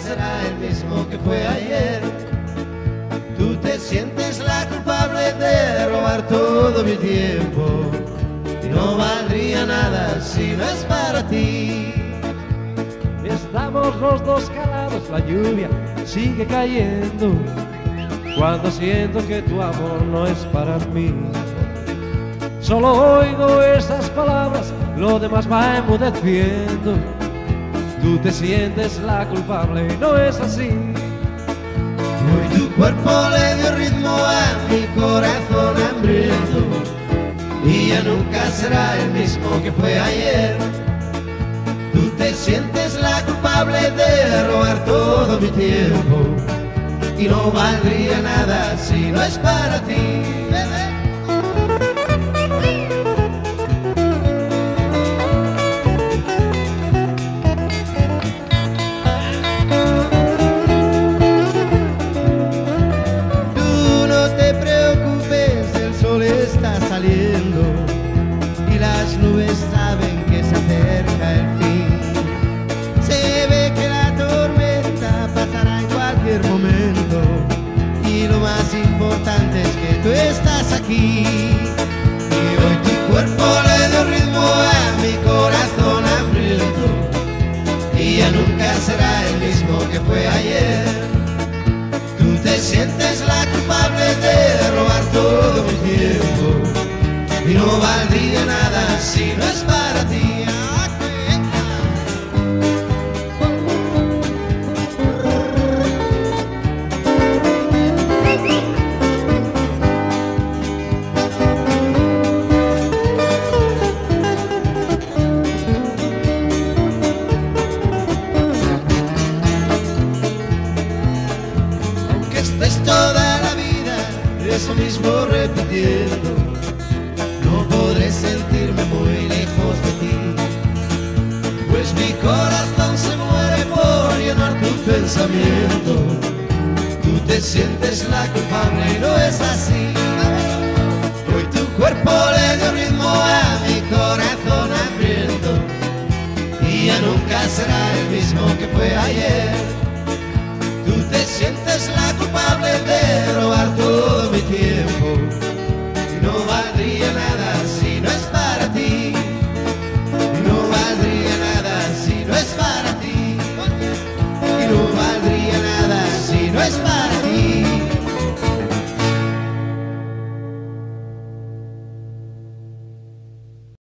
será el mismo que fue ayer. Tú te sientes la culpable de robar todo mi tiempo y no valdría nada si no es para ti. Estamos los dos calados, la lluvia sigue cayendo cuando siento que tu amor no es para mí. Solo oigo esas palabras, lo demás va emudeciendo. Tú te sientes la culpable y no es así. Hoy tu cuerpo le dio ritmo a mi corazón hambriento y ya nunca será el mismo que fue ayer. Tú te sientes la culpable de robar todo mi tiempo y no valdría nada si no es para ti, bebé. Tú no te preocupes, el sol está saliendo y las nubes saben que se acerca el fin. Se ve que la tormenta pasará en cualquier momento y lo más importante es que tú estás aquí. Y hoy tu cuerpo le dio ritmo a mi corazón hambriento y ya nunca será el mismo que fue ayer. Tú te sientes la culpable de robar todo mi tiempo y no valdría nada si no es para ti. Aunque estés toda la vida eso mismo repitiendo, no podré sentirme muy lejos de ti, pues mi corazón se muere por llenar tu pensamiento. Tú te sientes la culpable y no es así. Hoy tu cuerpo le dio ritmo a mi corazón hambriento y ya nunca será el mismo que fue ayer.